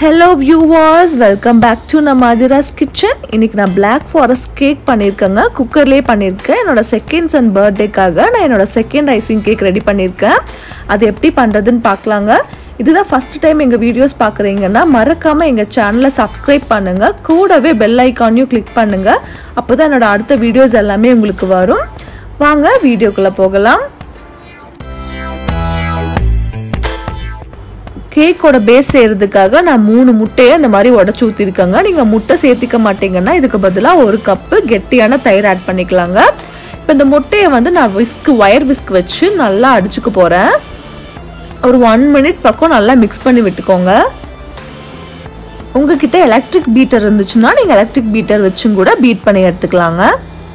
Hello viewers, welcome back to Aathiras kitchen. இன்னைக்கு நான் black forest cake பண்ணிருக்கேங்க. குக்கர்லயே பண்ணிருக்கேன். என்னோட second son birthday-க்காக நான் என்னோட second icing cake ரெடி பண்ணிருக்கேன். அது எப்படி பண்றதுன்னு பார்க்கலாங்க. இதுதான் first time எங்க வீடியோஸ் பார்க்கறீங்கன்னா மறக்காம எங்க சேனலை subscribe பண்ணுங்க. கூடவே bell icon-ஐயும் click பண்ணுங்க. அப்பதான் என்னோட அடுத்த வீடியோஸ் எல்லாமே உங்களுக்கு வரும். வாங்க வீடியோக்குள்ள போகலாம். கேக் ஓட பேஸ் செய்யறதுக்காக நான் 3 முட்டையை இந்த மாதிரி உடைச்சு ஊத்திருக்கேங்க. நீங்க முட்டை சேர்த்திக்க மாட்டீங்கன்னா இதுக்கு பதிலா 1 கப் கெட்டியான தயிர் ஆட் பண்ணிக்கலாங்க. இப்போ இந்த முட்டையை வந்து நான் வயர் விஸ்க் வச்சு நல்லா அடிச்சுக்க போறேன். ஒரு 1 மினிட் பக்கம் நல்லா மிக்ஸ் பண்ணி விட்டுக்கோங்க. உங்ககிட்ட எலக்ட்ரிக் பீட்டர் இருந்துச்சுன்னா நீங்க எலக்ட்ரிக் பீட்டர் வச்சும் கூட பீட் பண்ணி எடுத்துக்கலாங்க.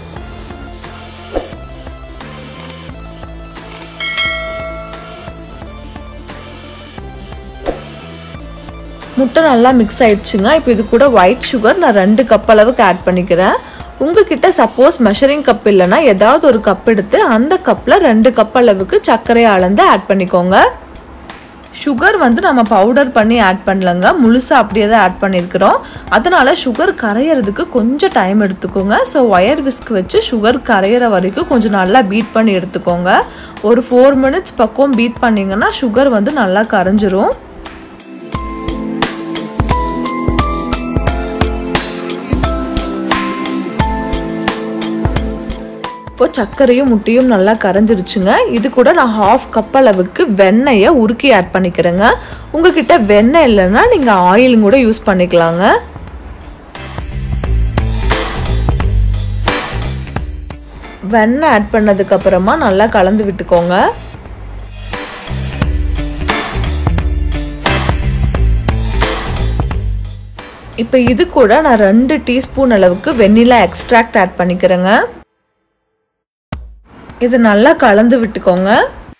முட்டை நல்லா மிக்ஸ் ஆயிடுச்சுங்க. இப்போ இது கூட ஒயிட் சுகர் நான் 2 கப் அளவுக்கு ஆட் பண்ணிக்கிறேன். உங்ககிட்ட சப்போஸ் மெஷரிங் கப் இல்லைன்னா ஏதாவது ஒரு கப் எடுத்து அந்த கப்பில் 2 கப் அளவுக்கு சர்க்கரையை அளந்து ஆட் பண்ணிக்கோங்க. சுகர் வந்து நம்ம பவுடர் பண்ணி ஆட் பண்ணலங்க, முழுசாக அப்படியே தான் ஆட் பண்ணியிருக்கிறோம். அதனால சுகர் கரையிறதுக்கு கொஞ்சம் டைம் எடுத்துக்கோங்க. ஸோ ஒயர் விஸ்க் வச்சு சுகர் கரையிற வரைக்கும் கொஞ்சம் நல்லா பீட் பண்ணி எடுத்துக்கோங்க. ஒரு 4 மினிட்ஸ் பக்கம் பீட் பண்ணிங்கன்னா சுகர் வந்து நல்லா கரைஞ்சிரும். இப்போ சர்க்கரையும் முட்டையும் நல்லா கரைஞ்சிருச்சுங்க. இது கூட நான் 1/2 கப் அளவுக்கு வெண்ணெயை உருக்கி ஆட் பண்ணிக்கிறேங்க. உங்ககிட்ட வெண்ணெய் இல்லைன்னா நீங்கள் ஆயிலும் கூட யூஸ் பண்ணிக்கலாங்க. வெண்ணெய் ஆட் பண்ணதுக்கு அப்புறமா நல்லா கலந்து விட்டுக்கோங்க. இப்போ இது கூட நான் 2 டீஸ்பூன் அளவுக்கு வெண்ணிலா எக்ஸ்ட்ராக்ட் ஆட் பண்ணிக்கிறேங்க. இது நல்லா கலந்து விட்டுக்கோங்க.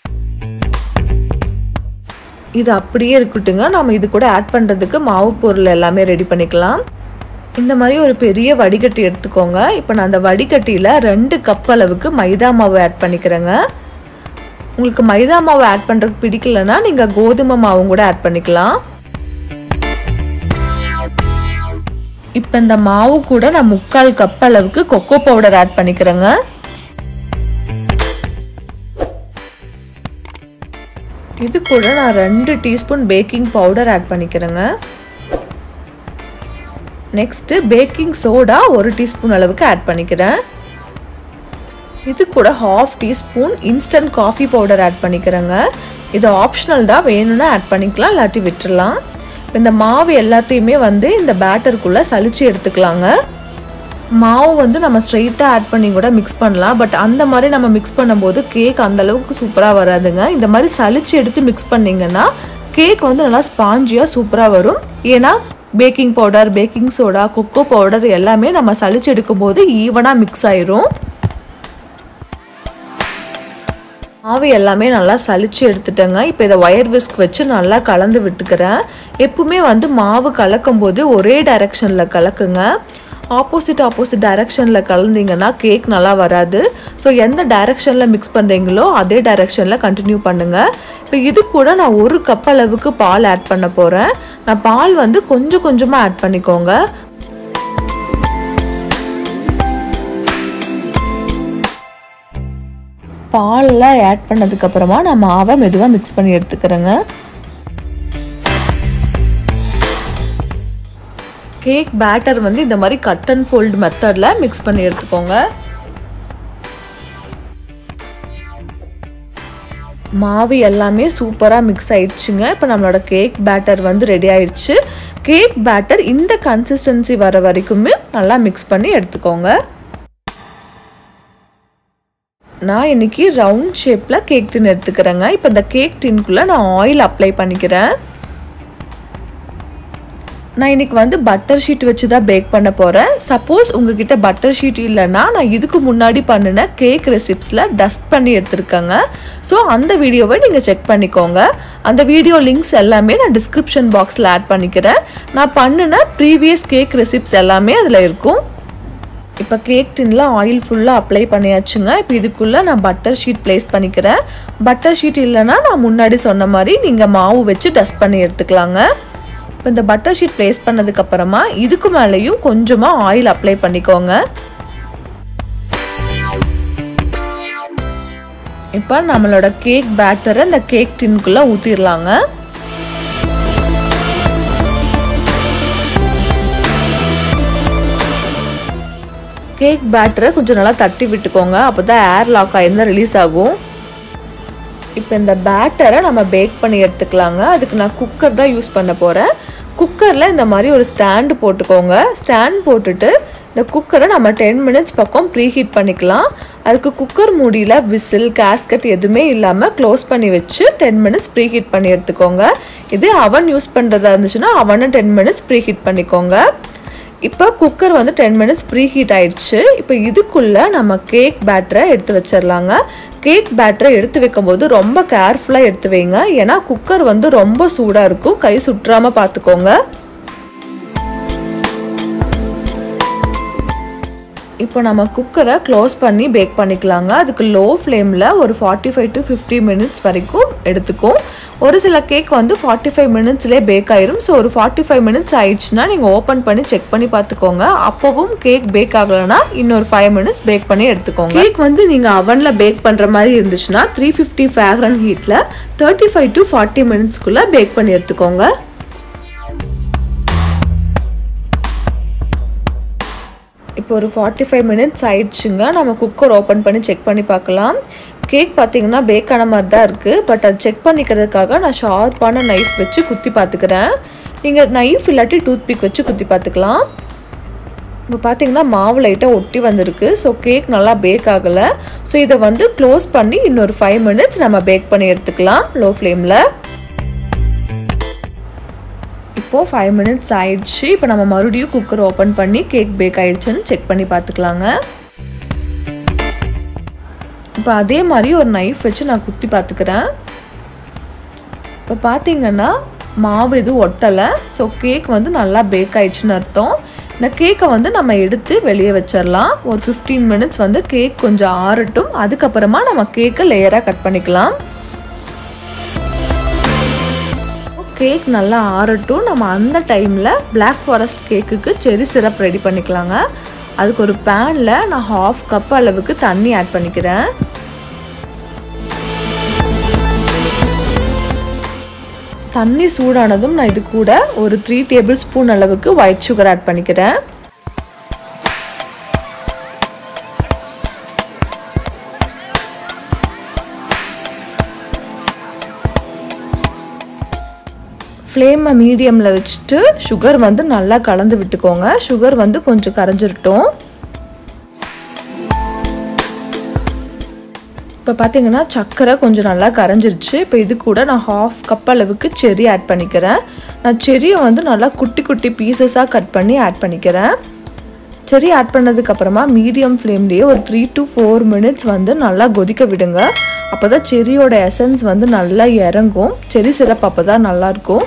இது அப்படியே இருக்கட்டுங்க. நம்ம இது கூட ஆட் பண்ணுறதுக்கு மாவு பொருள் எல்லாமே ரெடி பண்ணிக்கலாம். இந்த மாதிரி ஒரு பெரிய வடிகட்டி எடுத்துக்கோங்க. இப்போ நான் அந்த வடிகட்டியில் 2 கப் அளவுக்கு மைதா மாவு ஆட் பண்ணிக்கிறேங்க. உங்களுக்கு மைதா மாவு ஆட் பண்ணுறதுக்கு பிடிக்கலன்னா நீங்கள் கோதுமை மாவும் கூட ஆட் பண்ணிக்கலாம். இப்போ இந்த மாவு கூட நான் 3/4 கப் அளவுக்கு கொக்கோ பவுடர் ஆட் பண்ணிக்கிறேங்க. இது கூட நான் 2 டீஸ்பூன் பேக்கிங் பவுடர் ஆட் பண்ணிக்கிறேங்க. நெக்ஸ்ட் பேக்கிங் சோடா 1 டீஸ்பூன் அளவுக்கு ஆட் பண்ணிக்கிறேன். இது கூட 1/2 teaspoon instant coffee powder add பண்ணிக்கிறேங்க. இது ஆப்ஷனல் தான், வேணும்னா ஆட் பண்ணிக்கலாம், இல்லாட்டி விட்டுடலாம். இந்த மாவு எல்லாத்தையுமே வந்து இந்த பேட்டருக்குள்ள சலிச்சு எடுத்துக்கலாங்க. மாவு வந்து நம்ம ஸ்ட்ரெயிட்டாக ஆட் பண்ணி கூட மிக்ஸ் பண்ணலாம். பட் அந்த மாதிரி நம்ம மிக்ஸ் பண்ணும்போது கேக் அந்த அளவுக்கு சூப்பராக வராதுங்க. இந்த மாதிரி சலிச்சு எடுத்து மிக்ஸ் பண்ணிங்கன்னா கேக் வந்து நல்லா ஸ்பாஞ்சியாக சூப்பராக வரும். ஏன்னா baking powder, baking soda, cocoa powder எல்லாமே நம்ம சலிச்சு எடுக்கும்போது ஈவனாக மிக்ஸ் ஆயிரும். மாவு எல்லாமே நல்லா சலிச்சு எடுத்துட்டேங்க. இப்போ இதை ஒயர் விஸ்க் வச்சு நல்லா கலந்து விட்டுக்கிறேன். எப்பவுமே வந்து மாவு கலக்கும் போது ஒரே டைரக்ஷனில் கலக்குங்க. ஆப்போசிட் டைரக்ஷனில் கலந்தீங்கன்னா கேக் நல்லா வராது. ஸோ எந்த டைரக்ஷனில் மிக்ஸ் பண்ணுறீங்களோ அதே டைரக்ஷனில் கண்டினியூ பண்ணுங்கள். இப்போ இது கூட நான் 1 கப் அளவுக்கு பால் ஆட் பண்ண போகிறேன். நான் பால் வந்து கொஞ்சம் கொஞ்சமாக ஆட் பண்ணிக்கோங்க. பாலில் ஆட் பண்ணதுக்கப்புறமா நான் மாவை மெதுவாக மிக்ஸ் பண்ணி எடுத்துக்கிறேங்க. கேக் பேட்டர் வந்து இந்த மாதிரி கட் அண்ட் ஃபோல்ட் மெத்தடில் மிக்ஸ் பண்ணி எடுத்துக்கோங்க. மாவு எல்லாமே சூப்பராக மிக்ஸ் ஆயிடுச்சுங்க. இப்போ நம்மளோட கேக் பேட்டர் வந்து ரெடி ஆயிடுச்சு. கேக் பேட்டர் இந்த கன்சிஸ்டன்சி வர வரைக்குமே நல்லா மிக்ஸ் பண்ணி எடுத்துக்கோங்க. நான் இன்னைக்கு ரவுண்ட் ஷேப்பில் கேக் டின் எடுத்துக்கிறேங்க. இப்போ இந்த கேக் டின்குள்ளே நான் ஆயில் அப்ளை பண்ணிக்கிறேன். நான் இன்னைக்கு வந்து பட்டர் ஷீட் வச்சு தான் பேக் பண்ண போகிறேன். சப்போஸ் உங்ககிட்ட பட்டர் ஷீட் இல்லைன்னா நான் இதுக்கு முன்னாடி பண்ணின கேக் ரெசிப்ஸில் டஸ்ட் பண்ணி எடுத்துருக்கேங்க. ஸோ அந்த வீடியோவை நீங்கள் செக் பண்ணிக்கோங்க. அந்த வீடியோ லிங்க்ஸ் எல்லாமே நான் டிஸ்கிரிப்ஷன் பாக்ஸில் ஆட் பண்ணிக்கிறேன். நான் பண்ணின ப்ரீவியஸ் கேக் ரெசிப்ஸ் எல்லாமே அதில் இருக்கும். இப்போ கேக் டின்ல ஆயில் ஃபுல்லாக அப்ளை பண்ணியாச்சுங்க. இப்போ இதுக்குள்ளே நான் பட்டர் ஷீட் ப்ளேஸ் பண்ணிக்கிறேன். பட்டர் ஷீட் இல்லைன்னா நான் முன்னாடி சொன்ன மாதிரி நீங்கள் மாவு வச்சு டஸ்ட் பண்ணி எடுத்துக்கலாங்க. இப்போ இந்த பட்டர் ஷீட் ப்ளேஸ் பண்ணதுக்கப்புறமா இதுக்கு மேலேயும் கொஞ்சமாக ஆயில் அப்ளை பண்ணிக்கோங்க. இப்போ நம்மளோட கேக் பேட்டரை இந்த கேக் டின்குள்ளே ஊற்றிடலாங்க. கேக் பேட்டரை கொஞ்சம் நல்லா தட்டி விட்டுக்கோங்க, அப்போ தான் ஏர் லாக் ஆகிருந்தால் ரிலீஸ் ஆகும். இப்போ இந்த பேட்டரை நம்ம பேக் பண்ணி எடுத்துக்கலாங்க. அதுக்கு நான் குக்கர் தான் யூஸ் பண்ண போகிறேன். குக்கரில் இந்த மாதிரி ஒரு ஸ்டாண்டு போட்டுக்கோங்க. ஸ்டாண்ட் போட்டுட்டு இந்த குக்கரை நம்ம 10 மினிட்ஸ் பக்கம் ப்ரீஹீட் பண்ணிக்கலாம். அதுக்கு குக்கர் மூடியில் விசில் கேஸ்கட் எதுவுமே இல்லாமல் க்ளோஸ் பண்ணி வச்சு 10 மினிட்ஸ் ப்ரீஹீட் பண்ணி எடுத்துக்கோங்க. இதே அவன் யூஸ் பண்ணுறதா இருந்துச்சுன்னா அவனை 10 மினிட்ஸ் ப்ரீஹீட் பண்ணிக்கோங்க. இப்போ குக்கர் வந்து 10 மினிட்ஸ் ப்ரீஹீட் ஆயிடுச்சு. இப்போ இதுக்குள்ளே நம்ம கேக் பேட்டரை எடுத்து வச்சிடலாங்க. கேக் பேட்டரை எடுத்து வைக்கும்போது ரொம்ப கேர்ஃபுல்லாக எடுத்து வைங்க, ஏன்னா குக்கர் வந்து ரொம்ப சூடாக இருக்கும், கை சுற்றாமல் பார்த்துக்கோங்க. இப்போ நம்ம குக்கரை க்ளோஸ் பண்ணி பேக் பண்ணிக்கலாங்க. அதுக்கு லோ ஃப்ளேமில் ஒரு 45 to 50 மினிட்ஸ் வரைக்கும் எடுத்துக்கும். ஒரு சில கேக் வந்து 45 மினிட்ஸ்லேயே பேக் ஆயிரும். ஸோ ஒரு 45 மினிட்ஸ் ஆயிடுச்சுன்னா நீங்கள் ஓப்பன் பண்ணி செக் பண்ணி பார்த்துக்கோங்க. அப்போவும் கேக் பேக் ஆகலைன்னா இன்னொரு 5 மினிட்ஸ் பேக் பண்ணி எடுத்துக்கோங்க. கேக் வந்து நீங்கள் அவனில் பேக் பண்ணுற மாதிரி இருந்துச்சுன்னா 350 ஃபேரன்ஹீட் ஹீட்டில் 35 to 40 மினிட்ஸ்க்குள்ளே பேக் பண்ணி எடுத்துக்கோங்க. இப்போ ஒரு 45 மினிட்ஸ் ஆயிடுச்சுங்க. நம்ம குக்கர் ஓப்பன் பண்ணி செக் பண்ணி பார்க்கலாம். கேக் பார்த்தீங்கன்னா பேக் ஆன மாதிரி தான் இருக்குது. பட் அது செக் பண்ணிக்கிறதுக்காக நான் ஷார்ப்பான நைஃப் வச்சு குத்தி பார்த்துக்கிறேன். நீங்கள் நைஃப் இல்லாட்டி டூத்பிக் வச்சு குத்தி பார்த்துக்கலாம். இப்போ பார்த்தீங்கன்னா மாவு லைட்டாக ஒட்டி வந்திருக்கு. ஸோ கேக் நல்லா பேக் ஆகலை. ஸோ இதை வந்து க்ளோஸ் பண்ணி இன்னொரு 5 மினிட்ஸ் நம்ம பேக் பண்ணி எடுத்துக்கலாம் லோ ஃப்ளேமில். இப்போது 5 மினிட்ஸ் ஆயிடுச்சு. இப்போ நம்ம மறுபடியும் குக்கர் ஓப்பன் பண்ணி கேக் பேக் ஆயிடுச்சுன்னு செக் பண்ணி பார்த்துக்கலாங்க. இப்போ அதே மாதிரி ஒரு நைஃப் வச்சு நான் குத்தி பார்த்துக்கிறேன். இப்போ பார்த்தீங்கன்னா மாவு எதுவும் ஒட்டலை. ஸோ கேக் வந்து நல்லா பேக் ஆயிடுச்சுன்னு அர்த்தம். இந்த கேக்கை வந்து நம்ம எடுத்து வெளியே வச்சிடலாம். ஒரு 15 மினிட்ஸ் வந்து கேக் கொஞ்சம் ஆறட்டும். அதுக்கப்புறமா நம்ம கேக்கை லேயராக கட் பண்ணிக்கலாம். கேக் நல்லா ஆறட்டும். நம்ம அந்த டைமில் பிளாக் ஃபாரஸ்ட் கேக்குக்கு செரி சிரப் ரெடி பண்ணிக்கலாங்க. அதுக்கு ஒரு பேனில் நான் 1/2 கப் அளவுக்கு தண்ணி ஆட் பண்ணிக்கிறேன். தண்ணி சூடானதும் நான் இது கூட ஒரு 3 டேபிள் ஸ்பூன் அளவுக்கு ஒயிட் சுகர் ஆட் பண்ணிக்கிறேன். ஃப்ளேமை மீடியமில் வச்சுட்டு சுகர் வந்து நல்லா கலந்து விட்டுக்கோங்க. சுகர் வந்து கொஞ்சம் கரைஞ்சிரட்டும். இப்போ பார்த்தீங்கன்னா சர்க்கரை கொஞ்சம் நல்லா கரைஞ்சிருச்சு. இப்போ இது கூட நான் 1/2 கப் அளவுக்கு செர்ரி ஆட் பண்ணிக்கிறேன். நான் செர்ரியை வந்து நல்லா குட்டி குட்டி பீசஸாக கட் பண்ணி ஆட் பண்ணிக்கிறேன். செர்ரி ஆட் பண்ணதுக்கப்புறமா மீடியம் ஃப்ளேம்லேயே ஒரு 3 to 4 மினிட்ஸ் வந்து நல்லா கொதிக்க விடுங்க. அப்போ தான் செர்ரியோட எசன்ஸ் வந்து நல்லா இறங்கும். செர்ரி சிரப் அப்போ தான் நல்லாயிருக்கும்.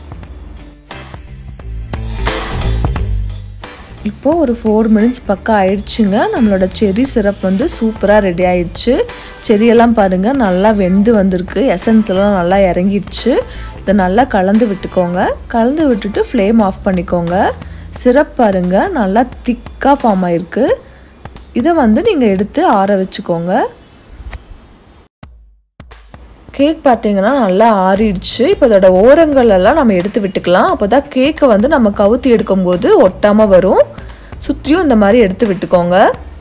இப்போது ஒரு 4 மினிட்ஸ் பக்கம் ஆயிடுச்சுங்க. நம்மளோட செர்ரி சிரப் வந்து சூப்பராக ரெடி ஆயிடுச்சு. செர்ரியெல்லாம் பாருங்கள் நல்லா வெந்து வந்திருக்கு. எசன்ஸ் எல்லாம் நல்லா இறங்கிடுச்சு. இதை நல்லா கலந்து விட்டுக்கோங்க. கலந்து விட்டுட்டு ஃப்ளேம் ஆஃப் பண்ணிக்கோங்க. சிரப் பாருங்கள் நல்லா திக்காக ஃபார்ம் ஆயிருக்கு. இதை வந்து நீங்கள் எடுத்து ஆற வச்சுக்கோங்க. கேக் பார்த்தீங்கன்னா நல்லா ஆறிடுச்சு. இப்போ இதோட ஓரங்கள் எல்லாம் நம்ம எடுத்து விட்டுக்கலாம். அப்போ தான் கேக்கை வந்து நம்ம கவுத்தி எடுக்கும்போது ஒட்டாமல் வரும். சுற்றியும் இந்த மாதிரி எடுத்து விட்டுக்கோங்க.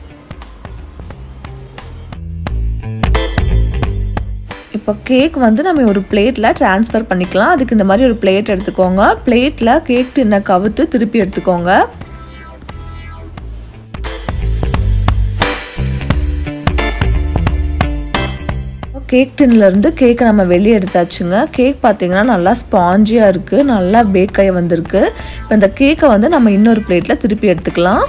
இப்போ கேக் வந்து நம்ம ஒரு பிளேட்டில் ட்ரான்ஸ்ஃபர் பண்ணிக்கலாம். அதுக்கு இந்த மாதிரி ஒரு பிளேட் எடுத்துக்கோங்க. பிளேட்டில் கேக் டின்னை கவுத்து திருப்பி எடுத்துக்கோங்க. கேக் டின்லேருந்து கேக்கை நம்ம வெளியே எடுத்தாச்சுங்க. கேக் பார்த்தீங்கன்னா நல்லா ஸ்பாஞ்சியாக இருக்குது, நல்லா பேக் ஆகி வந்திருக்கு. இப்போ இந்த கேக்கை வந்து நம்ம இன்னொரு பிளேட்டில் திருப்பி எடுத்துக்கலாம்.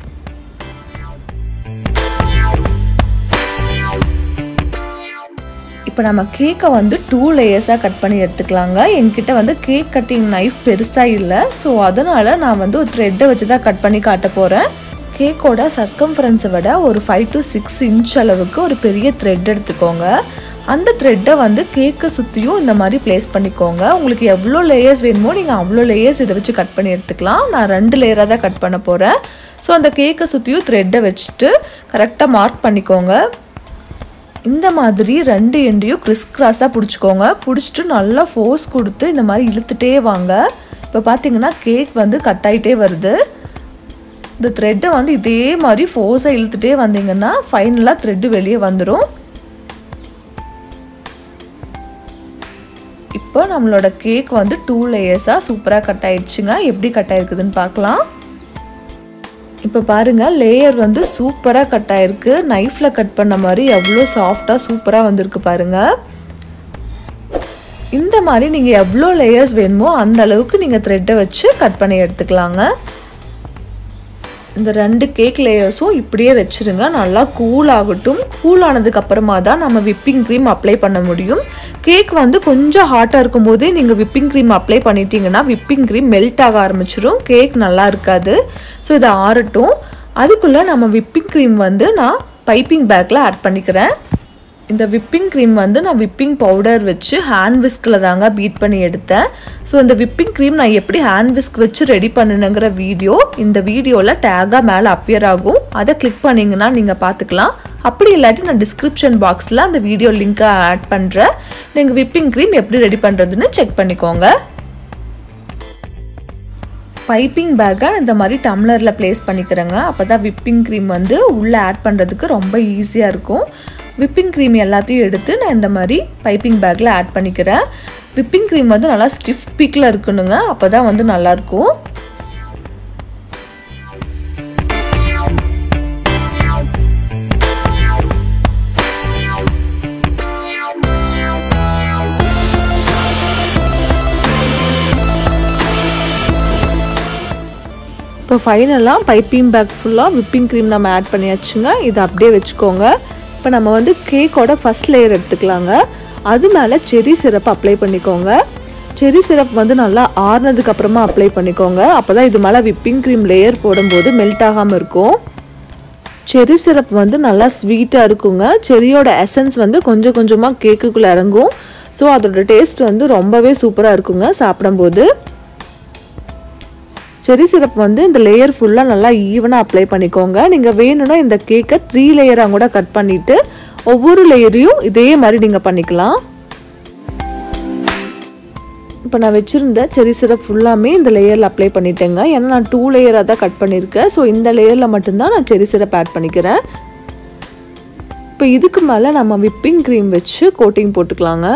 இப்போ நம்ம கேக்கை வந்து 2 லேயர்ஸாக கட் பண்ணி எடுத்துக்கலாங்க. என்கிட்ட வந்து கேக் கட்டிங் நைஃப் பெருசாக இல்லை. ஸோ அதனால் நான் வந்து ஒரு த்ரெட்டை வச்சு தான் கட் பண்ணி காட்ட போகிறேன். கேக்கோட சர்க்கம்ஃபரன்ஸை விட ஒரு 5 to 6 இன்ச் அளவுக்கு ஒரு பெரிய த்ரெட் எடுத்துக்கோங்க. அந்த த்ரெட்டை வந்து கேக்கை சுற்றியும் இந்த மாதிரி ப்ளேஸ் பண்ணிக்கோங்க. உங்களுக்கு எவ்வளோ லேயர்ஸ் வேணுமோ நீங்கள் அவ்வளோ லேயர்ஸ் இதை வச்சு கட் பண்ணி எடுத்துக்கலாம். நான் 2 லேயராக தான் கட் பண்ண போகிறேன். ஸோ அந்த கேக்கை சுற்றியும் த்ரெட்டை வச்சுட்டு கரெக்டாக மார்க் பண்ணிக்கோங்க. இந்த மாதிரி 2 எண்டையும் கிறிஸ்கிராஸாக பிடிச்சிக்கோங்க. பிடிச்சிட்டு நல்லா ஃபோர்ஸ் கொடுத்து இந்த மாதிரி இழுத்துட்டே வாங்க. இப்போ பார்த்தீங்கன்னா கேக் வந்து கட் ஆகிட்டே வருது. இந்த த்ரெட்டை வந்து இதே மாதிரி ஃபோர்ஸாக இழுத்துட்டே வந்தீங்கன்னா ஃபைனலாக த்ரெட்டு வெளியே வந்துடும். இப்போ நம்மளோட கேக் வந்து 2 லேயர்ஸாக சூப்பராக கட் ஆயிடுச்சுங்க. எப்படி கட் ஆயிருக்குதுன்னு பார்க்கலாம். இப்போ பாருங்கள், லேயர் வந்து சூப்பராக கட் ஆயிருக்கு. நைஃப்பில் கட் பண்ண மாதிரி எவ்வளோ சாஃப்டாக சூப்பராக வந்திருக்கு பாருங்கள். இந்த மாதிரி நீங்கள் எவ்வளோ லேயர்ஸ் வேணுமோ அந்த அளவுக்கு நீங்கள் த்ரெட்டை வச்சு கட் பண்ணி எடுத்துக்கலாங்க. இந்த 2 கேக் லேயர்ஸும் இப்படியே வச்சுருங்க. நல்லா கூல் ஆகட்டும். கூல் ஆனதுக்கு அப்புறமா தான் நம்ம விப்பிங் க்ரீம் அப்ளை பண்ண முடியும். கேக் வந்து கொஞ்சம் ஹாட்டாக இருக்கும் போதே நீங்கள் விப்பிங் க்ரீம் அப்ளை பண்ணிட்டீங்கன்னா விப்பிங் க்ரீம் மெல்ட் ஆக ஆரம்பிச்சிடும். கேக் நல்லா இருக்காது. ஸோ இதை ஆறட்டும். அதுக்குள்ளே நம்ம விப்பிங் க்ரீம் வந்து நான் பைப்பிங் பேக்கில் ஆட் பண்ணிக்கிறேன். இந்த விப்பிங் க்ரீம் வந்து நான் விப்பிங் பவுடர் வச்சு ஹேண்ட் விஸ்கில் தாங்க பீட் பண்ணி எடுத்தேன். ஸோ இந்த விப்பிங் க்ரீம் நான் எப்படி ஹேண்ட் விஸ்க் வச்சு ரெடி பண்ணுங்கிற வீடியோ இந்த வீடியோவில் டேகாக மேலே அப்பியர் ஆகும். அதை கிளிக் பண்ணிங்கன்னா நீங்கள் பார்த்துக்கலாம். அப்படி இல்லாட்டி நான் டிஸ்கிரிப்ஷன் பாக்ஸில் அந்த வீடியோ லிங்க்கை ஆட் பண்ணுறேன். நீங்கள் விப்பிங் க்ரீம் எப்படி ரெடி பண்ணுறதுன்னு செக் பண்ணிக்கோங்க. பைப்பிங் பேக்கை இந்த மாதிரி டம்ளரில் ப்ளேஸ் பண்ணிக்கிறேங்க. அப்போ தான் விப்பிங் க்ரீம் வந்து உள்ளே ஆட் பண்ணுறதுக்கு ரொம்ப ஈஸியாக இருக்கும். விப்பிங் க்ரீம் எல்லாத்தையும் எடுத்து நான் இந்த மாதிரி பைப்பிங் பேக்கில் ஆட் பண்ணிக்கிறேன். விப்பிங் க்ரீம் வந்து நல்லா ஸ்டிஃப் பீக்கில் இருக்கணுங்க. அப்போ தான் வந்து நல்லாயிருக்கும். இப்போ ஃபைனலாக பைப்பிங் பேக் ஃபுல்லாக விப்பிங் க்ரீம் நம்ம ஆட் பண்ணியாச்சுங்க. இதை அப்படியே வச்சுக்கோங்க. இப்போ நம்ம வந்து கேக்கோட ஃபஸ்ட் லேயர் எடுத்துக்கலாங்க. அது மேலே செரி சிரப் அப்ளை பண்ணிக்கோங்க. செரி சிரப் வந்து நல்லா ஆறுனதுக்கு அப்புறமா அப்ளை பண்ணிக்கோங்க. அப்போ தான் இது மேலே விப்பிங் க்ரீம் லேயர் போடும்போது மெல்ட் ஆகாமல் இருக்கும். செரி சிரப் வந்து நல்லா ஸ்வீட்டாக இருக்குங்க. செரியோட எசன்ஸ் வந்து கொஞ்சம் கொஞ்சமாக கேக்குக்குள்ளே இறங்கும். ஸோ அதோட டேஸ்ட் வந்து ரொம்பவே சூப்பராக இருக்குங்க சாப்பிடும்போது. செரி சிரப் வந்து இந்த லேயர் ஃபுல்லாக நல்லா ஈவனாக அப்ளை பண்ணிக்கோங்க. நீங்கள் வேணும்னா இந்த கேக்கை 3 லேயராக கூட கட் பண்ணிவிட்டு ஒவ்வொரு லேயரையும் இதே மாதிரி நீங்கள் பண்ணிக்கலாம். இப்போ நான் வச்சுருந்த செரி சிரப் ஃபுல்லாமே இந்த லேயரில் அப்ளை பண்ணிட்டேங்க. ஏன்னா நான் 2 லேயராக தான் கட் பண்ணியிருக்கேன். ஸோ இந்த லேயரில் மட்டும்தான் நான் செரி சிரப் ஆட் பண்ணிக்கிறேன். இப்போ இதுக்கு மேலே நம்ம விப்பிங் க்ரீம் வச்சு கோட்டிங் போட்டுக்கலாங்க.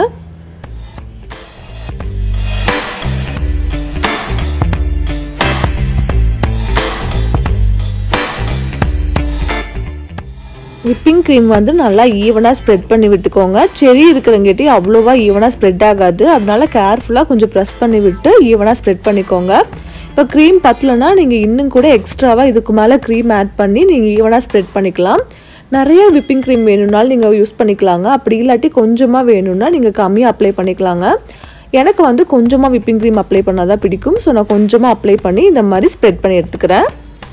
விப்பிங் க்ரீம் வந்து நல்லா ஈவனாக ஸ்ப்ரெட் பண்ணி விட்டுக்கோங்க. செரி இருக்கிறங்காட்டி அவ்வளோவா ஈவனாக ஸ்ப்ரெட் ஆகாது. அதனால கேர்ஃபுல்லாக கொஞ்சம் ப்ரெஸ் பண்ணி விட்டு ஈவனாக ஸ்ப்ரெட் பண்ணிக்கோங்க. இப்போ க்ரீம் பத்தலைன்னா நீங்கள் இன்னும் கூட எக்ஸ்ட்ராவாக இதுக்கு மேலே க்ரீம் ஆட் பண்ணி நீங்கள் ஈவனாக ஸ்ப்ரெட் பண்ணிக்கலாம். நிறைய விப்பிங் க்ரீம் வேணும்னாலும் நீங்கள் யூஸ் பண்ணிக்கலாங்க. அப்படி இல்லாட்டி கொஞ்சமாக வேணும்னா நீங்கள் கம்மியாக அப்ளை பண்ணிக்கலாங்க. எனக்கு வந்து கொஞ்சமாக விப்பிங் க்ரீம் அப்ளை பண்ணால் தான் பிடிக்கும். ஸோ நான் கொஞ்சமாக அப்ளை பண்ணி இந்த மாதிரி ஸ்ப்ரெட் பண்ணி எடுத்துக்கிறேன்.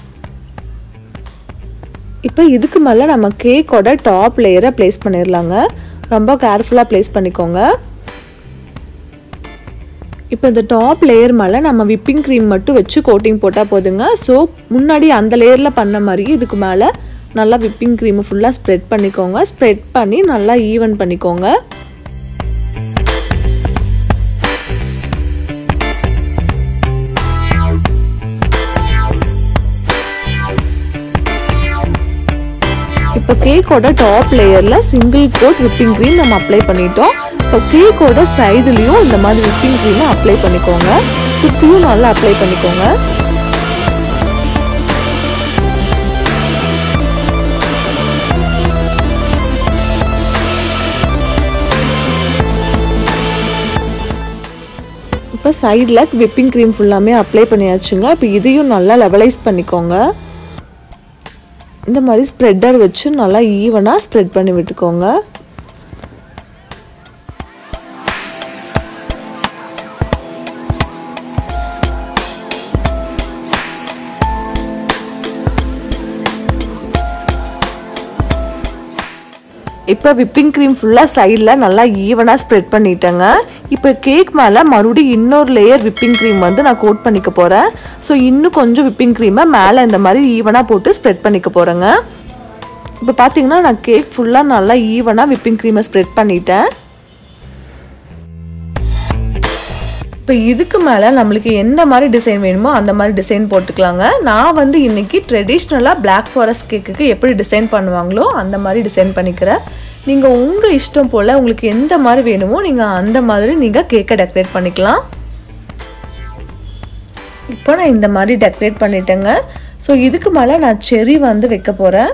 இப்போ இதுக்கு மேலே நம்ம கேக்கோட டாப் லேயரை ப்ளேஸ் பண்ணிடலாங்க. ரொம்ப கேர்ஃபுல்லாக ப்ளேஸ் பண்ணிக்கோங்க. இப்போ இந்த டாப் லேயர் மேலே நம்ம விப்பிங் க்ரீம் மட்டும் வச்சு கோட்டிங் போட்டால் போதுங்க. ஸோ முன்னாடி அந்த லேயரில் பண்ண மாதிரி இதுக்கு மேலே நல்லா விப்பிங் க்ரீமை ஃபுல்லாக ஸ்ப்ரெட் பண்ணிக்கோங்க. ஸ்ப்ரெட் பண்ணி நல்லா ஈவன் பண்ணிக்கோங்க. இப்போ கேக்கோட டாப் லேயரில் சிங்கிள் கோட் விப்பிங் க்ரீம் நம்ம அப்ளை பண்ணிட்டோம். இப்போ கேக்கோட சைடுலேயும் இந்த மாதிரி விப்பிங் க்ரீமை அப்ளை பண்ணிக்கோங்க. சுற்றியும் நல்லா அப்ளை பண்ணிக்கோங்க. இப்போ சைடில் விப்பிங் க்ரீம் ஃபுல்லாமே அப்ளை பண்ணியாச்சுங்க. இப்போ இதையும் நல்லா லெவலைஸ் பண்ணிக்கோங்க. இந்த மாதிரி ஸ்ப்ரெட்டர் வச்சு நல்லா ஈவனாக ஸ்ப்ரெட் பண்ணி விட்டுக்கோங்க. இப்போ விப்பிங் க்ரீம் ஃபுல்லாக சைடில் நல்லா ஈவனாக ஸ்ப்ரெட் பண்ணிட்டேங்க. இப்போ கேக் மேலே மறுபடியும் இன்னொரு லேயர் விப்பிங் க்ரீம் வந்து நான் கோட் பண்ணிக்க போகிறேன். ஸோ இன்னும் கொஞ்சம் விப்பிங் க்ரீமை மேலே இந்த மாதிரி ஈவனாக போட்டு ஸ்ப்ரெட் பண்ணிக்க போகிறேங்க. இப்போ பார்த்தீங்கன்னா நான் கேக் ஃபுல்லாக நல்லா ஈவனாக விப்பிங் க்ரீமை ஸ்ப்ரெட் பண்ணிட்டேன். இப்போ இதுக்கு மேலே நம்மளுக்கு எந்த மாதிரி டிசைன் வேணுமோ அந்த மாதிரி டிசைன் போட்டுக்கலாங்க. நான் வந்து இன்றைக்கி ட்ரெடிஷ்னலாக பிளாக் ஃபாரஸ்ட் கேக்குக்கு எப்படி டிசைன் பண்ணுவாங்களோ அந்த மாதிரி டிசைன் பண்ணிக்கிறேன். நீங்கள் உங்கள் இஷ்டம் போல் உங்களுக்கு எந்த மாதிரி வேணுமோ நீங்கள் அந்த மாதிரி நீங்கள் கேக்கை டெக்கரேட் பண்ணிக்கலாம். இப்போ நான் இந்த மாதிரி டெக்கரேட் பண்ணிட்டேங்க. ஸோ இதுக்கு மேலே நான் செர்ரி வந்து வைக்க போகிறேன்.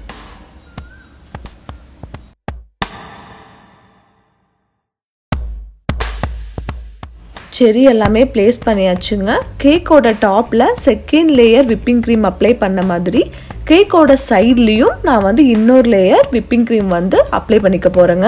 செர்ரி எல்லாமே ப்ளேஸ் பண்ணியாச்சுங்க. கேக்கோட டாப்பில் second layer whipping cream apply பண்ண மாதிரி கேக்கோட சைட்லேயும் நான் வந்து இன்னொரு லேயர் விப்பிங் க்ரீம் வந்து அப்ளை பண்ணிக்க போகிறேங்க.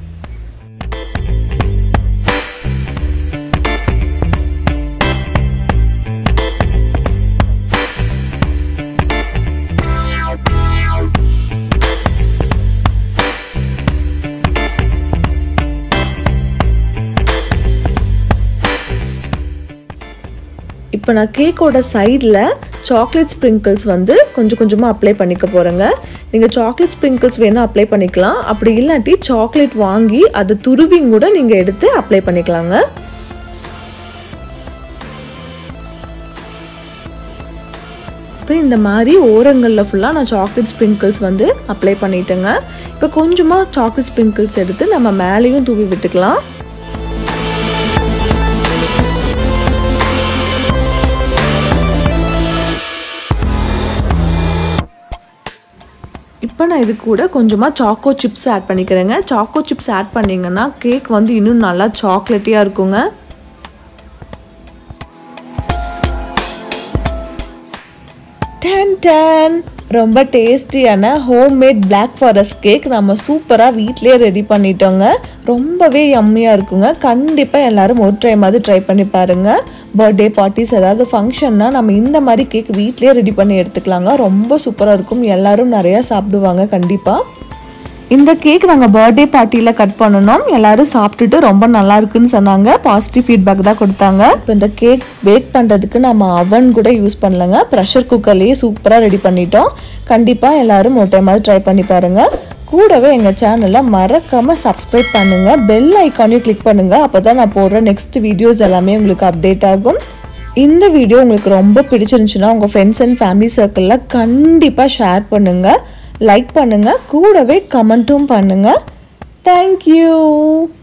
இப்போ நான் கேக்கோட சைடில் சாக்லேட் ஸ்ப்ரிங்கிள்ஸ் வந்து கொஞ்சம் கொஞ்சமாக அப்ளை பண்ணிக்க போகிறேங்க. நீங்கள் சாக்லேட் ஸ்ப்ரிங்கிள்ஸ் வேணால் அப்ளை பண்ணிக்கலாம். அப்படி இல்லாட்டி சாக்லேட் வாங்கி அதை துருவிங் கூட நீங்கள் எடுத்து அப்ளை பண்ணிக்கலாங்க. இப்போ இந்த மாதிரி ஓரங்களில் ஃபுல்லாக நான் சாக்லேட் ஸ்ப்ரிங்கிள்ஸ் வந்து அப்ளை பண்ணிட்டேங்க. இப்போ கொஞ்சமாக சாக்லேட் ஸ்ப்ரிங்கிள்ஸ் எடுத்து நம்ம மேலேயும் தூவி விட்டுக்கலாம். இப்போ நான் இது கூட கொஞ்சமாக சாக்கோ சிப்ஸ் ஆட் பண்ணிக்கிறேங்க. சாக்கோ சிப்ஸ் ஆட் பண்ணிங்கன்னா கேக் வந்து இன்னும் நல்லா சாக்லேட்டியாக இருக்குங்க. டன் டன் ரொம்ப டேஸ்டியான ஹோம்மேட் பிளாக் ஃபாரஸ்ட் கேக் நம்ம சூப்பராக வீட்டிலே ரெடி பண்ணிட்டோங்க. ரொம்பவே யம்மியாக இருக்குங்க. கண்டிப்பாக எல்லோரும் ஒரு டைமாவது ட்ரை பண்ணி பாருங்கள். பர்த்டே பார்ட்டிஸ் ஏதாவது ஃபங்க்ஷன்னா நம்ம இந்த மாதிரி கேக் வீட்டிலே ரெடி பண்ணி எடுத்துக்கலாங்க. ரொம்ப சூப்பராக இருக்கும். எல்லோரும் நிறையா சாப்பிடுவாங்க கண்டிப்பாக. இந்த கேக் நாங்கள் பர்த்டே பார்ட்டியில் கட் பண்ணணும். எல்லோரும் சாப்பிட்டுட்டு ரொம்ப நல்லா இருக்குன்னு சொன்னாங்க. பாசிட்டிவ் ஃபீட்பேக் தான் கொடுத்தாங்க. இப்போ இந்த கேக் பேக் பண்ணுறதுக்கு நம்ம அவன் கூட யூஸ் பண்ணலங்க. ப்ரெஷர் குக்கர்லேயே சூப்பராக ரெடி பண்ணிட்டோம். கண்டிப்பாக எல்லோரும் ஒரு டைமாவது ட்ரை பண்ணி பாருங்கள். கூடவே எங்கள் சேனலை மறக்காமல் சப்ஸ்கிரைப் பண்ணுங்கள். பெல் ஐக்கானையும் கிளிக் பண்ணுங்கள். அப்போ தான் நான் போடுற நெக்ஸ்ட் வீடியோஸ் எல்லாமே உங்களுக்கு அப்டேட் ஆகும். இந்த வீடியோ உங்களுக்கு ரொம்ப பிடிச்சிருந்துச்சுன்னா உங்கள் ஃப்ரெண்ட்ஸ் அண்ட் ஃபேமிலி சர்க்கிளில் கண்டிப்பாக ஷேர் பண்ணுங்கள், லைக் பண்ணுங்கள், கூடவே கமெண்ட்டும் பண்ணுங்கள். தேங்க்யூ.